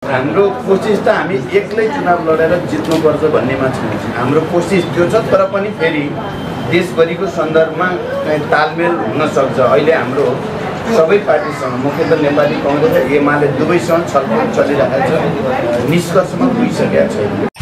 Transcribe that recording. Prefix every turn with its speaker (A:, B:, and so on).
A: हाम्रो कोसिस त हामी एक्लै चुनाव लडेर जित्नुपर्छ भन्नेमा छैन। हाम्रो कोसिस त्यो छ, तर पनि फेरि देशभरिको सन्दर्भमा तालमेल हुन सक्छ। अहिले हाम्रो सबै पार्टीसँग, मुख्यतः नेपाली कांग्रेस र एमाले दुवैसँग छलफल चलिरहेको छ, निष्कर्षमा पुगिसकेका छैन।